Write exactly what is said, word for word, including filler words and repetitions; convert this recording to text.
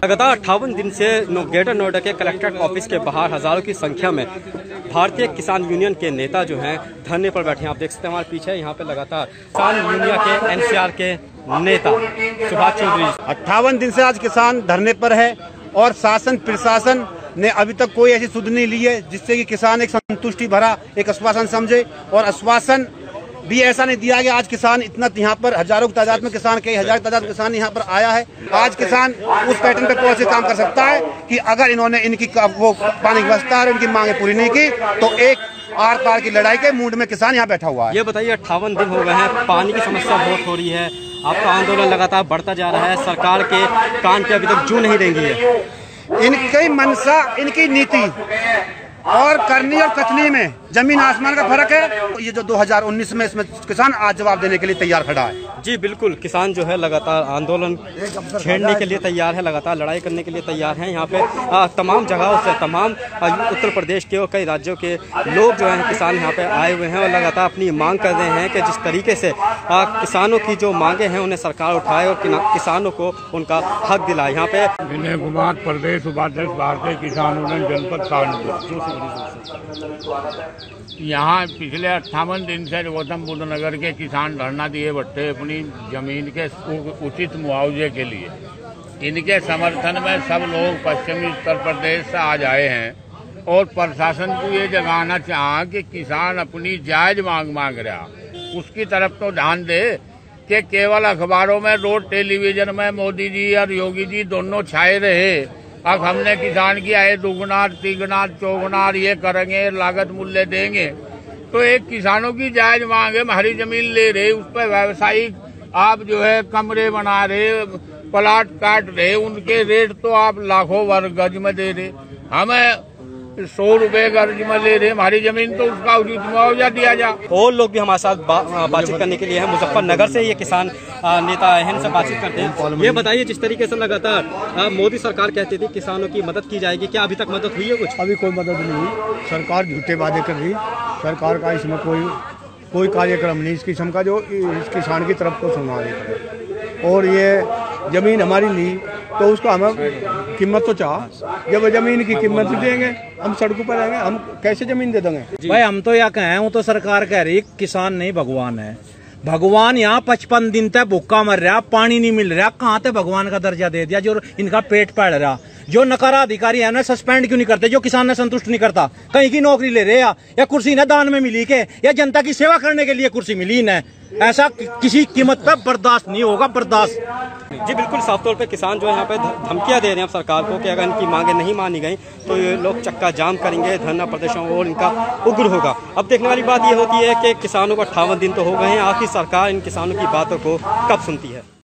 लगातार अट्ठावन दिन से ग्रेटर नोएडा के कलेक्ट्रेट ऑफिस के बाहर हजारों की संख्या में भारतीय किसान यूनियन के नेता जो हैं धरने पर बैठे हैं। आप देख सकते हैं हमारे पीछे यहाँ पे लगातार किसान यूनियन के एनसीआर के नेता सुभाष चौधरी। अट्ठावन दिन से आज किसान धरने पर है और शासन प्रशासन ने अभी तक कोई ऐसी सुध नहीं ली है जिससे कि किसान एक संतुष्टि भरा एक आश्वासन समझे, और आश्वासन भी ऐसा नहीं दिया गया। आज किसान इतना यहाँ पर हजारों की तादाद में किसान कई हजार की तादाद में किसान यहाँ पर आया है। आज किसान उस पैटर्न पे पहुंच के काम कर सकता है कि अगर इन्होंने इनकी वो पानी की व्यवस्था और इनकी मांगे पूरी नहीं की तो एक आर पार की लड़ाई के मूड में किसान यहाँ बैठा हुआ है। ये बताइए, अट्ठावन दिन हो गए हैं, पानी की समस्या बहुत हो रही है, आपका आंदोलन लगातार बढ़ता जा रहा है, सरकार के कान पे अभी तक जू नहीं देंगी है। इनकी मनसा, इनकी नीति और करनी और कथनी में जमीन आसमान का फर्क है। ये जो दो हज़ार उन्नीस में इसमें किसान आज जवाब देने के लिए तैयार खड़ा है। जी बिल्कुल, किसान जो है लगातार आंदोलन छेड़ने के लिए तैयार है, लगातार लड़ाई करने के लिए तैयार हैं। यहाँ पे आ, तमाम जगहों से, तमाम उत्तर प्रदेश के और कई राज्यों के लोग जो हैं किसान यहाँ पे आए हुए हैं और लगातार अपनी मांग कर रहे हैं कि जिस तरीके से आ, किसानों की जो मांगे हैं उन्हें सरकार उठाए और किसानों को उनका हक दिलाए। यहाँ पे विनय कुमार, प्रदेश उपाध्यक्ष भारतीय किसान यूनियन जनपद कानपुर। यहाँ पिछले अट्ठावन दिन से गौतम बुद्ध नगर के किसान धरना दिए बैठे अपनी जमीन के उचित मुआवजे के लिए। इनके समर्थन में सब लोग पश्चिमी उत्तर प्रदेश से आज आए हैं और प्रशासन को ये जगाना चाहा कि किसान अपनी जायज मांग मांग रहा, उसकी तरफ तो ध्यान दे कि केवल अखबारों में, रोड टेलीविजन में मोदी जी और योगी जी दोनों छाए रहे। अब हमने किसान की आए दुगुना तिगुना चौगुना ये करेंगे, लागत मूल्य देंगे, तो एक किसानों की जायज मांग है। हरी जमीन ले रहे, उस पर व्यवसायिक आप जो है कमरे बना रहे, प्लाट काट रहे, उनके रेट तो आप लाखों वर्ग गज में दे रहे, हमें सौ रुपए गज में ले रहे। हमारी जमीन तो उसका उचित मुआवजा दिया जाए। और लोग भी हमारे साथ बा, बातचीत करने के लिए है। मुजफ्फरनगर से ये किसान नेता आए हैं, इनसे बातचीत करते हैं। ये बताइए, जिस तरीके से लगातार मोदी सरकार कहती थी किसानों की मदद की जाएगी, क्या अभी तक मदद हुई है? कुछ अभी कोई मदद नहीं हुई। सरकार झूठे वादे कर रही, सरकार का इसमें कोई कोई कार्यक्रम नहीं इस किस्म का जो इस किसान की तरफ को सुना रही। और ये जमीन हमारी ली तो उसको हमें कीमत तो चाह, जब जमीन की कीमत देंगे हम सड़कों पर रहेंगे, हम कैसे जमीन दे देंगे? भाई हम तो यह कहें, वो तो सरकार कह रही किसान नहीं भगवान है। भगवान यहाँ पचपन दिन तक भूखा मर रहा, पानी नहीं मिल रहा, कहाँ तक भगवान का दर्जा दे दिया? जो इनका पेट पड़ रहा, जो नकारा अधिकारी है ना सस्पेंड क्यों नहीं करते? जो किसान ने संतुष्ट नहीं करता, कहीं की नौकरी ले रहे या, या कुर्सी ना दान में मिली के, या जनता की सेवा करने के लिए कुर्सी मिली न? ऐसा किसी कीमत पर बर्दाश्त नहीं होगा, बर्दाश्त। जी बिल्कुल, साफ तौर पे किसान जो है यहाँ पे धमकियां दे रहे हैं अब सरकार को कि अगर इनकी मांगे नहीं मानी गई तो ये लोग चक्का जाम करेंगे, धरना प्रदर्शन और इनका उग्र होगा। अब देखने वाली बात ये होती है कि किसानों को अट्ठावन दिन तो हो गए हैं, आखिर सरकार इन किसानों की बातों को कब सुनती है।